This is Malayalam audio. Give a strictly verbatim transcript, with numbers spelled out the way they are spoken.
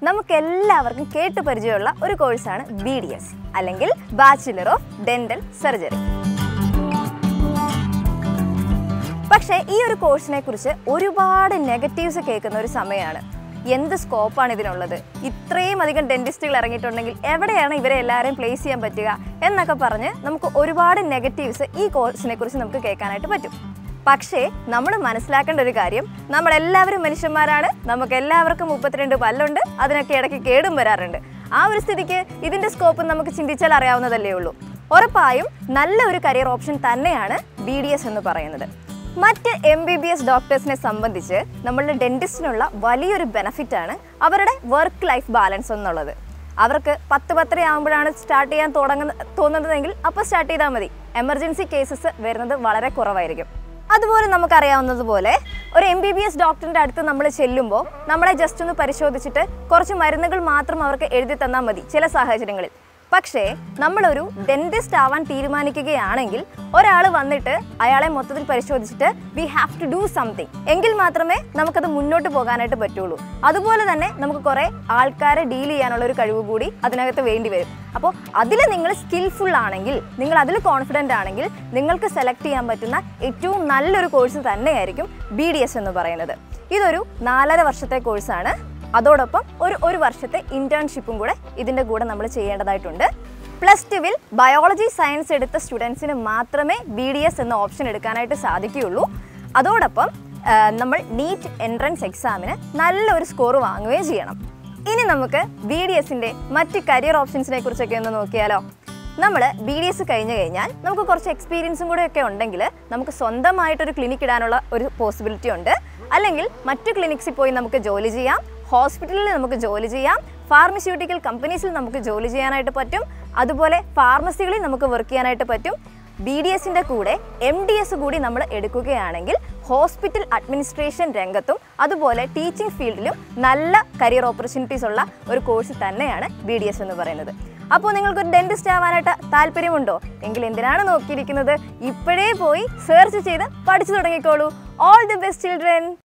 നമുക്കെല്ലാവർക്കും കേട്ട് പരിചയമുള്ള ഒരു കോഴ്സാണ് ബി ഡി എസ് അല്ലെങ്കിൽ ബാച്ചിലർ ഓഫ് ഡെന്റൽ സർജറി. പക്ഷേ ഈ ഒരു കോഴ്സിനെ കുറിച്ച് ഒരുപാട് നെഗറ്റീവ്സ് കേൾക്കുന്ന ഒരു സമയമാണ്. എന്ത് സ്കോപ്പാണ് ഇതിനുള്ളത്, ഇത്രയും അധികം ഡെന്റിസ്റ്റുകൾ ഇറങ്ങിയിട്ടുണ്ടെങ്കിൽ എവിടെയാണ് ഇവരെ എല്ലാവരെയും പ്ലേസ് ചെയ്യാൻ പറ്റുക എന്നൊക്കെ പറഞ്ഞ് നമുക്ക് ഒരുപാട് നെഗറ്റീവ്സ് ഈ കോഴ്സിനെ കുറിച്ച് നമുക്ക് കേൾക്കാനായിട്ട് പറ്റും. പക്ഷേ നമ്മൾ മനസ്സിലാക്കേണ്ട ഒരു കാര്യം, നമ്മളെല്ലാവരും മനുഷ്യന്മാരാണ്, നമുക്ക് എല്ലാവർക്കും മുപ്പത്തിരണ്ട് പല്ലുണ്ട്, അതിനൊക്കെ ഇടയ്ക്ക് കേടും വരാറുണ്ട്. ആ ഒരു സ്ഥിതിക്ക് ഇതിൻ്റെ സ്കോപ്പ് നമുക്ക് ചിന്തിച്ചാൽ അറിയാവുന്നതല്ലേ ഉള്ളൂ. ഉറപ്പായും നല്ല ഒരു കരിയർ ഓപ്ഷൻ തന്നെയാണ് ബി ഡി എസ് എന്ന് പറയുന്നത്. മറ്റ് എം ബി ബി എസ് ഡോക്ടേഴ്സിനെ സംബന്ധിച്ച് നമ്മളുടെ ഡെന്റിസ്റ്റിനുള്ള വലിയൊരു ബെനഫിറ്റാണ് അവരുടെ വർക്ക് ലൈഫ് ബാലൻസ് എന്നുള്ളത്. അവർക്ക് പത്ത് പത്തര ആകുമ്പോഴാണ് സ്റ്റാർട്ട് ചെയ്യാൻ തുടങ്ങുന്ന തോന്നുന്നതെങ്കിൽ അപ്പോൾ സ്റ്റാർട്ട് ചെയ്താൽ മതി. എമർജൻസി കേസസ് വരുന്നത് വളരെ കുറവായിരിക്കും. അതുപോലെ നമുക്കറിയാവുന്നതുപോലെ ഒരു എം ബി ബി എസ് ഡോക്ടറിൻ്റെ അടുത്ത് നമ്മൾ ചെല്ലുമ്പോൾ നമ്മളെ ജസ്റ്റ് ഒന്ന് പരിശോധിച്ചിട്ട് കുറച്ച് മരുന്നുകൾ മാത്രം അവർക്ക് എഴുതി തന്നാൽ മതി ചില സാഹചര്യങ്ങളിൽ. പക്ഷേ നമ്മളൊരു ഡെന്റിസ്റ്റ് ആവാൻ തീരുമാനിക്കുകയാണെങ്കിൽ ഒരാൾ വന്നിട്ട് അയാളെ മൊത്തത്തിൽ പരിശോധിച്ചിട്ട് we have to do something എങ്കിൽ മാത്രമേ നമുക്കത് മുന്നോട്ട് പോകാനായിട്ട് പറ്റുള്ളൂ. അതുപോലെ തന്നെ നമുക്ക് കുറേ ആൾക്കാരെ ഡീൽ ചെയ്യാനുള്ള ഒരു കഴിവ് കൂടി അതിനകത്ത് വേണ്ടി വരും. അപ്പോൾ അതിൽ നിങ്ങൾ സ്കിൽഫുൾ ആണെങ്കിൽ, നിങ്ങൾ അതിൽ കോൺഫിഡൻ്റ് ആണെങ്കിൽ നിങ്ങൾക്ക് സെലക്ട് ചെയ്യാൻ പറ്റുന്ന ഏറ്റവും നല്ലൊരു കോഴ്സ് തന്നെയായിരിക്കും ബി ഡി എസ് എന്ന് പറയുന്നത്. ഇതൊരു നാലര വർഷത്തെ കോഴ്സാണ്. അതോടൊപ്പം ഒരു ഒരു വർഷത്തെ ഇൻറ്റേൺഷിപ്പും കൂടെ ഇതിൻ്റെ കൂടെ നമ്മൾ ചെയ്യേണ്ടതായിട്ടുണ്ട്. പ്ലസ് ടുവിൽ ബയോളജി സയൻസ് എടുത്ത സ്റ്റുഡൻസിന് മാത്രമേ ബി ഡി എസ് എന്ന ഓപ്ഷൻ എടുക്കാനായിട്ട് സാധിക്കുകയുള്ളൂ. അതോടൊപ്പം നമ്മൾ നീറ്റ് എൻട്രൻസ് എക്സാമിന് നല്ലൊരു സ്കോർ വാങ്ങുകയും ചെയ്യണം. ഇനി നമുക്ക് ബി ഡി എസിൻ്റെ മറ്റ് കരിയർ ഓപ്ഷൻസിനെ കുറിച്ചൊക്കെ ഒന്ന് നോക്കിയാലോ. നമ്മൾ ബി ഡി എസ് കഴിഞ്ഞ് കഴിഞ്ഞാൽ നമുക്ക് കുറച്ച് എക്സ്പീരിയൻസും കൂടെ ഒക്കെ ഉണ്ടെങ്കിൽ നമുക്ക് സ്വന്തമായിട്ടൊരു ക്ലിനിക്ക് ഇടാനുള്ള ഒരു പോസിബിലിറ്റി ഉണ്ട്. അല്ലെങ്കിൽ മറ്റു ക്ലിനിക്സിൽ പോയി നമുക്ക് ജോലി ചെയ്യാം, ഹോസ്പിറ്റലിൽ നമുക്ക് ജോലി ചെയ്യാം, ഫാർമസ്യൂട്ടിക്കൽ കമ്പനീസിൽ നമുക്ക് ജോലി ചെയ്യാനായിട്ട് പറ്റും, അതുപോലെ ഫാർമസികളിൽ നമുക്ക് വർക്ക് ചെയ്യാനായിട്ട് പറ്റും. ബി ഡി എസിൻ്റെ കൂടെ എം ഡി എസ് കൂടി നമ്മൾ എടുക്കുകയാണെങ്കിൽ ഹോസ്പിറ്റൽ അഡ്മിനിസ്ട്രേഷൻ രംഗത്തും അതുപോലെ ടീച്ചിങ് ഫീൽഡിലും നല്ല കരിയർ ഓപ്പർച്യൂണിറ്റീസ് ഉള്ള ഒരു കോഴ്സ് തന്നെയാണ് ബി ഡി എസ് എന്ന് പറയുന്നത്. അപ്പോൾ നിങ്ങൾക്കൊരു ഡെന്റിസ്റ്റ് ആവാനായിട്ട് താല്പര്യമുണ്ടോ എങ്കിൽ എന്തിനാണ് നോക്കിയിരിക്കുന്നത്, ഇപ്പോഴേ പോയി സെർച്ച് ചെയ്ത് പഠിച്ചു തുടങ്ങിക്കോളൂ. All the best children.